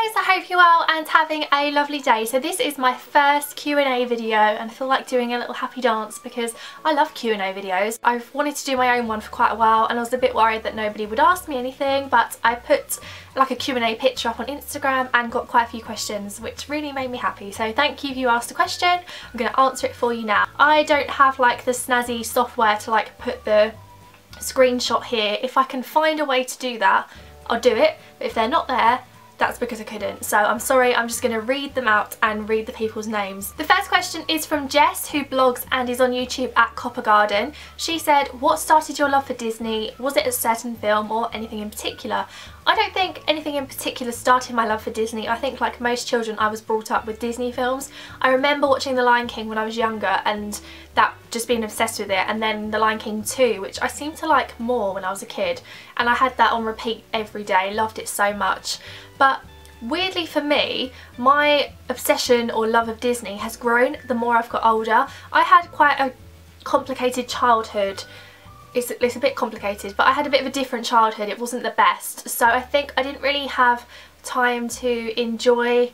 guys, I hope you're well and having a lovely day. So this is my first Q&A video and I feel like doing a little happy dance because I love Q&A videos. I've wanted to do my own one for quite a while and I was a bit worried that nobody would ask me anything, but I put like a Q&A picture up on Instagram and got quite a few questions, which really made me happy. So thank you if you asked a question. I'm going to answer it for you now. I don't have like the snazzy software to like put the screenshot here. If I can find a way to do that, I'll do it, but if they're not there, that's because I couldn't. So I'm sorry, I'm just going to read them out and read the people's names. The first question is from Jess, who blogs and is on YouTube at Copper Garden. She said, what started your love for Disney? Was it a certain film or anything in particular? I don't think anything in particular started my love for Disney. I think like most children I was brought up with Disney films. I remember watching The Lion King when I was younger and that just being obsessed with it, and then The Lion King 2, which I seem to like more when I was a kid, and I had that on repeat every day, loved it so much. But weirdly for me, my obsession or love of Disney has grown the more I've got older. I had quite a complicated childhood. It's a bit complicated, but I had a bit of a different childhood. It wasn't the best, so I think I didn't really have time to enjoy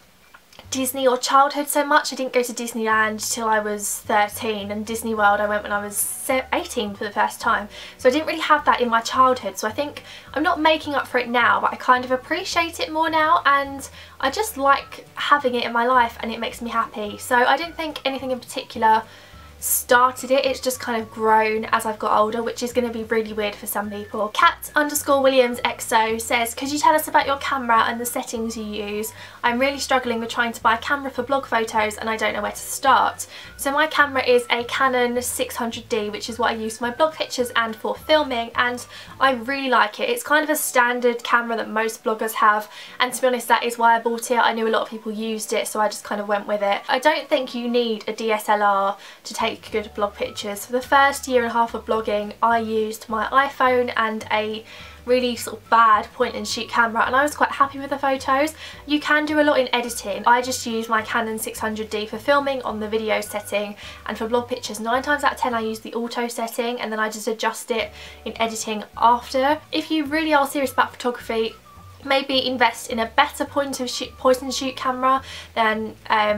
Disney or childhood so much. I didn't go to Disneyland till I was 13, and Disney World I went when I was 18 for the first time, so I didn't really have that in my childhood. So I think I'm not making up for it now, but I kind of appreciate it more now and I just like having it in my life and it makes me happy. So I don't think anything in particular started it, it's just kind of grown as I've got older, which is going to be really weird for some people. Cat_Williams_XO says, could you tell us about your camera and the settings you use? I'm really struggling with trying to buy a camera for blog photos and I don't know where to start. So my camera is a Canon 600D, which is what I use for my blog pictures and for filming, and I really like it. It's kind of a standard camera that most bloggers have, and to be honest that is why I bought it. I knew a lot of people used it, so I just kind of went with it. I don't think you need a DSLR to take good blog pictures. For the first year and a half of blogging I used my iPhone and a really sort of bad point and shoot camera, and I was quite happy with the photos. You can do a lot in editing. I just use my Canon 600D for filming on the video setting, and for blog pictures 9 times out of 10 I use the auto setting and then I just adjust it in editing after. If you really are serious about photography, maybe invest in a better point and shoot camera than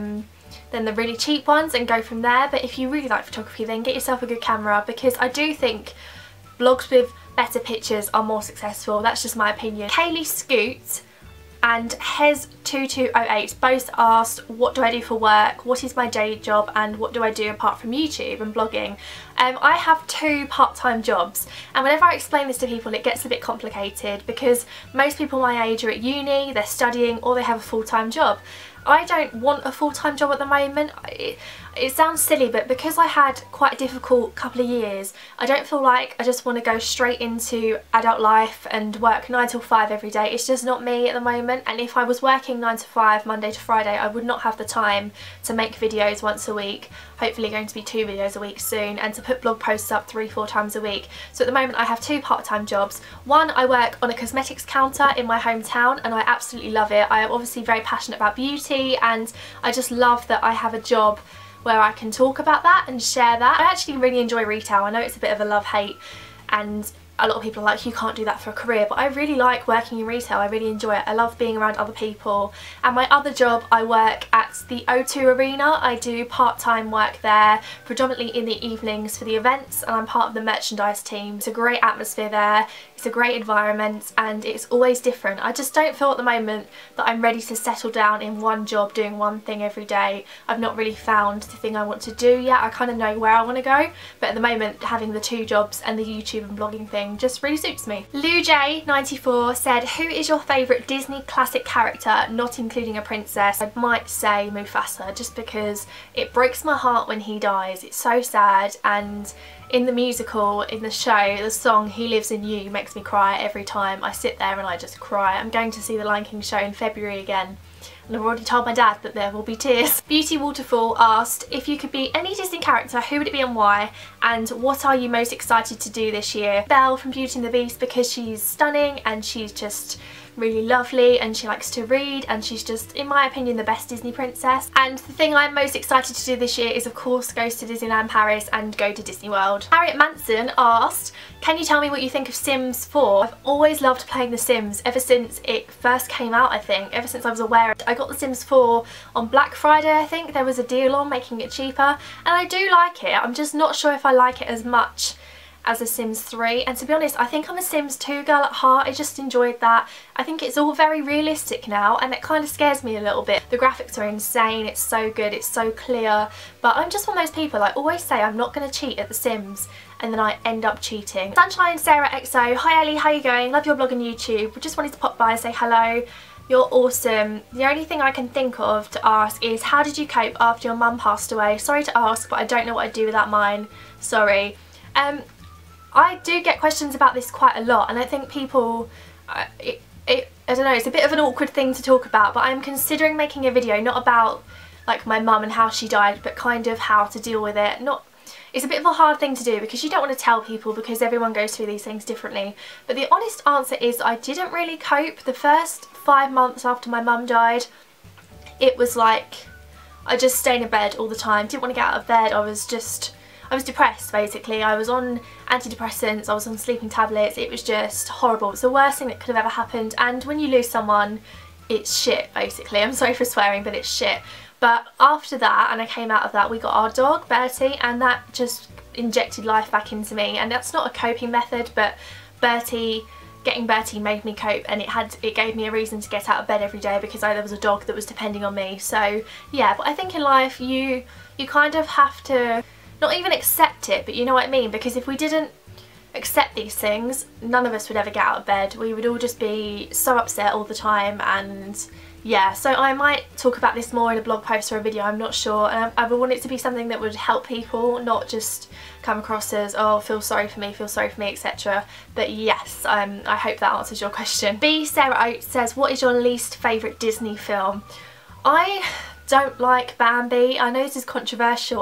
the really cheap ones and go from there. But if you really like photography, then get yourself a good camera, because I do think blogs with better pictures are more successful. That's just my opinion. Kaylee Scoot and Hez2208 both asked, what do I do for work, what is my day job, and what do I do apart from YouTube and blogging? I have 2 part-time jobs, and whenever I explain this to people it gets a bit complicated because most people my age are at uni, they're studying, or they have a full-time job. I don't want a full-time job at the moment. It sounds silly, but because I had quite a difficult couple of years, I don't feel like I just want to go straight into adult life and work 9 till 5 every day. It's just not me at the moment, and if I was working 9 to 5 Monday to Friday, I would not have the time to make videos once a week, hopefully going to be 2 videos a week soon, and to put blog posts up 3-4 times a week. So at the moment I have 2 part-time jobs. One, I work on a cosmetics counter in my hometown and I absolutely love it. I am obviously very passionate about beauty and I just love that I have a job where I can talk about that and share that. I actually really enjoy retail. I know it's a bit of a love-hate and a lot of people are like, you can't do that for a career, but I really like working in retail. I really enjoy it. I love being around other people. And my other job, I work at the O2 Arena. I do part-time work there, predominantly in the evenings for the events, and I'm part of the merchandise team. It's a great atmosphere there, it's a great environment, and it's always different. I just don't feel at the moment that I'm ready to settle down in one job doing one thing every day. I've not really found the thing I want to do yet. I kind of know where I want to go, but at the moment having the 2 jobs and the YouTube and blogging thing just really suits me. LouJ94 said, who is your favourite Disney classic character, not including a princess? I might say Mufasa, just because it breaks my heart when he dies. It's so sad, and in the musical, in the show, the song He Lives in You makes me cry every time. I sit there and I just cry. I'm going to see the Lion King show in February again, and I've already told my dad that there will be tears. Beauty Waterfall asked, if you could be any Disney character, who would it be and why? And what are you most excited to do this year? Belle from Beauty and the Beast, because she's stunning and she's just really lovely, and she likes to read, and she's just, in my opinion, the best Disney princess. And the thing I'm most excited to do this year is, of course, go to Disneyland Paris and go to Disney World. Harriet Manson asked, can you tell me what you think of Sims 4? I've always loved playing The Sims ever since it first came out, I think, ever since I was aware. I got The Sims 4 on Black Friday, I think. There was a deal on making it cheaper, and I do like it. I'm just not sure if I like it as much as a Sims 3, and to be honest, I think I'm a Sims 2 girl at heart. I just enjoyed that. I think it's all very realistic now, and it kind of scares me a little bit. The graphics are insane, it's so good, it's so clear, but I'm just one of those people, I always say I'm not going to cheat at The Sims, and then I end up cheating. Sunshine Sarah XO, hi Ellie, how you going? Love your blog and YouTube. Just wanted to pop by and say hello. You're awesome. The only thing I can think of to ask is, how did you cope after your mum passed away? Sorry to ask, but I don't know what I'd do without mine. Sorry. I do get questions about this quite a lot, and I think people, I don't know, it's a bit of an awkward thing to talk about, but I'm considering making a video not about like my mum and how she died, but kind of how to deal with it. It's a bit of a hard thing to do because you don't want to tell people, because everyone goes through these things differently. But the honest answer is I didn't really cope. The first 5 months after my mum died, it was like I just stayed in bed all the time, didn't want to get out of bed. I was depressed basically. I was on antidepressants, I was on sleeping tablets. It was just horrible. It's the worst thing that could have ever happened, and when you lose someone, it's shit basically. I'm sorry for swearing, but it's shit. But after that, and I came out of that, we got our dog Bertie, and that just injected life back into me. And that's not a coping method, but getting Bertie made me cope, and it gave me a reason to get out of bed every day because there was a dog that was depending on me. So yeah, but I think in life you kind of have to not even accept it, but you know what I mean, because if we didn't accept these things, none of us would ever get out of bed. We would all just be so upset all the time. And yeah, so I might talk about this more in a blog post or a video, I'm not sure. And I would want it to be something that would help people, not just come across as, oh, feel sorry for me, etc. But yes, I hope that answers your question. B Sarah Oates says, what is your least favourite Disney film? I don't like Bambi. I know this is controversial.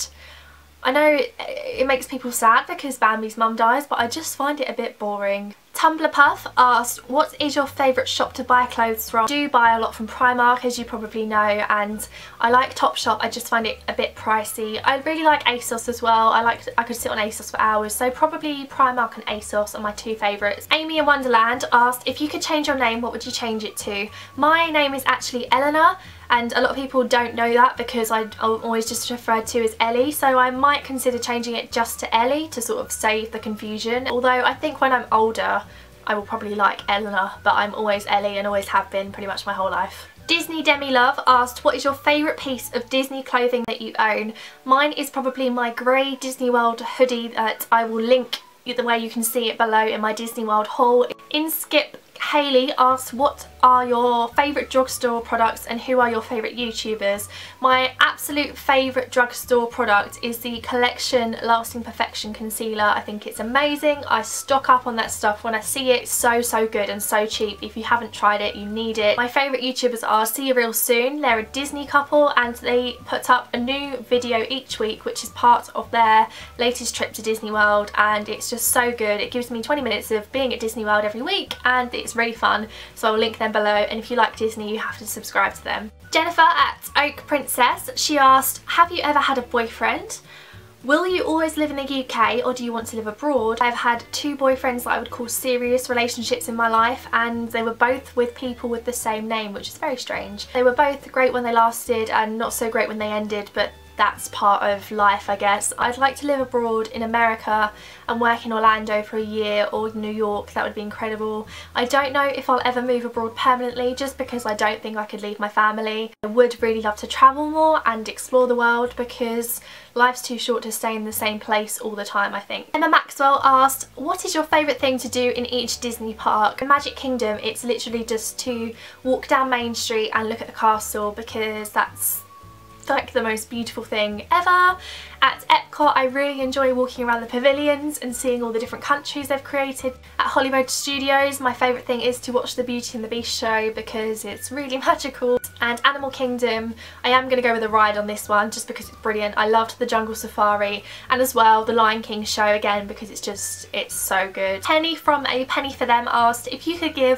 I know it makes people sad because Bambi's mum dies, but I just find it a bit boring. Tumblr Puff asked, what is your favourite shop to buy clothes from? I do buy a lot from Primark, as you probably know, and I like Topshop. I just find it a bit pricey. I really like ASOS as well. I could sit on ASOS for hours, so probably Primark and ASOS are my two favourites. Amy in Wonderland asked, if you could change your name, what would you change it to? My name is actually Eleanor, and a lot of people don't know that because I'm always just referred to as Ellie, so I might consider changing it just to Ellie to sort of save the confusion. Although I think when I'm older I will probably like Eleanor, but I'm always Ellie and always have been pretty much my whole life. Disney Demi Love asked, what is your favourite piece of Disney clothing that you own? Mine is probably my grey Disney World hoodie that I will link the way you can see it below in my Disney World haul. Inskip Hayley asks, what are your favourite drugstore products and who are your favourite YouTubers? My absolute favourite drugstore product is the Collection Lasting Perfection Concealer. I think it's amazing. I stock up on that stuff when I see it. So good and so cheap. If you haven't tried it, you need it. My favourite YouTubers are See You Real Soon. They're a Disney couple and they put up a new video each week, which is part of their latest trip to Disney World, and it's just so good. It gives me 20 minutes of being at Disney World every week, and it's really fun, so I'll link them below, and if you like Disney you have to subscribe to them. Jennifer at Oak Princess, she asked, have you ever had a boyfriend? Will you always live in the UK or do you want to live abroad? I've had 2 boyfriends that I would call serious relationships in my life, and they were both with people with the same name, which is very strange. They were both great when they lasted and not so great when they ended, but that's part of life, I guess. I'd like to live abroad in America and work in Orlando for a year, or New York. That would be incredible. I don't know if I'll ever move abroad permanently, just because I don't think I could leave my family. I would really love to travel more and explore the world because life's too short to stay in the same place all the time, I think. Emma Maxwell asked, what is your favourite thing to do in each Disney park? In Magic Kingdom, it's literally just to walk down Main Street and look at the castle, because that's like the most beautiful thing ever. At Epcot, I really enjoy walking around the pavilions and seeing all the different countries they've created. At Hollywood Studios, my favourite thing is to watch the Beauty and the Beast show because it's really magical. And Animal Kingdom, I am going to go with a ride on this one just because it's brilliant. I loved the Jungle Safari, and as well the Lion King show again because it's so good. Penny from A Penny for Them asked, if you could give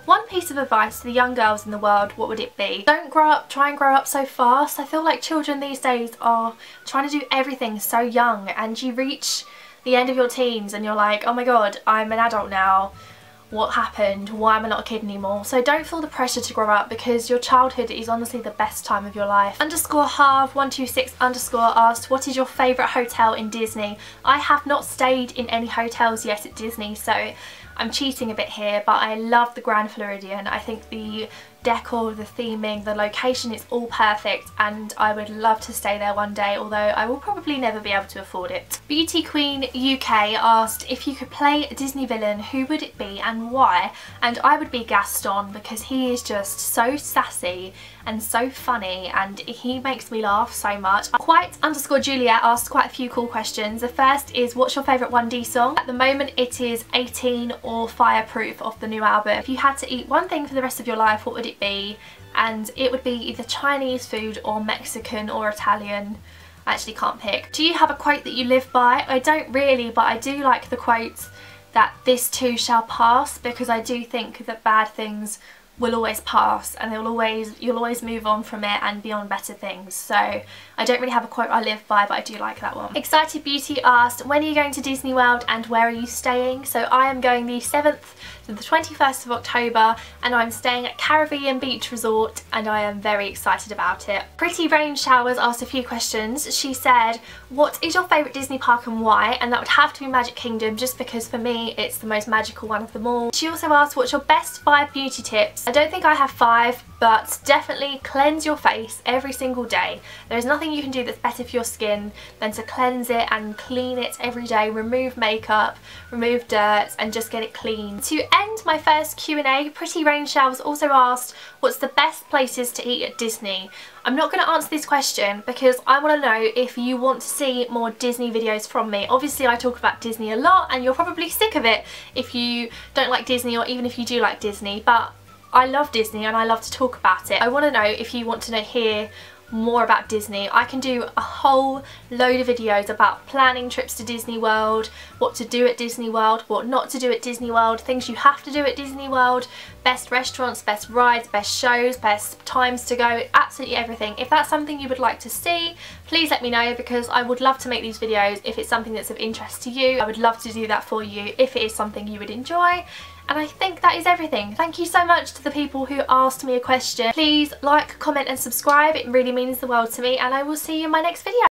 one piece of advice to the young girls in the world, what would it be? Don't try and grow up so fast. I feel like children these days are trying to do everything so young, and you reach the end of your teens and you're like, oh my god, I'm an adult now. What happened? Why am I not a kid anymore? So don't feel the pressure to grow up, because your childhood is honestly the best time of your life. _Harv126_ asked, what is your favourite hotel in Disney? I have not stayed in any hotels yet at Disney, so I'm cheating a bit here, but I love the Grand Floridian. I think the decor, the theming, the location is all perfect, and I would love to stay there one day, although I will probably never be able to afford it. Beauty Queen UK asked, if you could play a Disney villain, who would it be and why? And I would be Gaston, because he is just so sassy and so funny, and he makes me laugh so much. Quite_Juliet asked quite a few cool questions. The first is, what's your favourite 1D song? At the moment it is 18 or Fireproof off the new album. If you had to eat one thing for the rest of your life, what would it be? And it would be either Chinese food or Mexican or Italian. I actually can't pick. Do you have a quote that you live by? I don't really, but I do like the quote that this too shall pass, because I do think that bad things will always pass, and you'll always move on from it and be on better things. So I don't really have a quote I live by, but I do like that one. Excited Beauty asked, when are you going to Disney World and where are you staying? So I am going the 7th to the 21st of October, and I'm staying at Caribbean Beach Resort, and I am very excited about it. Pretty Rain Showers asked a few questions. She said, what is your favourite Disney park and why? And that would have to be Magic Kingdom, just because for me it's the most magical one of them all. She also asked, what's your best 5 beauty tips? I don't think I have 5, but definitely cleanse your face every single day. There is nothing you can do that's better for your skin than to cleanse it and clean it every day, remove makeup, remove dirt, and just get it clean. To end my first Q&A, Pretty Rain Showers also asked, what's the best places to eat at Disney? I'm not going to answer this question because I want to know if you want to see more Disney videos from me. Obviously I talk about Disney a lot, and you're probably sick of it if you don't like Disney, or even if you do like Disney, but I love Disney and I love to talk about it. I want to know if you want to hear more about Disney. I can do a whole load of videos about planning trips to Disney World, what to do at Disney World, what not to do at Disney World, things you have to do at Disney World, best restaurants, best rides, best shows, best times to go, absolutely everything. If that's something you would like to see, please let me know, because I would love to make these videos if it's something that's of interest to you. I would love to do that for you if it is something you would enjoy. And I think that is everything. Thank you so much to the people who asked me a question. Please like, comment and subscribe. It really means the world to me, and I will see you in my next video.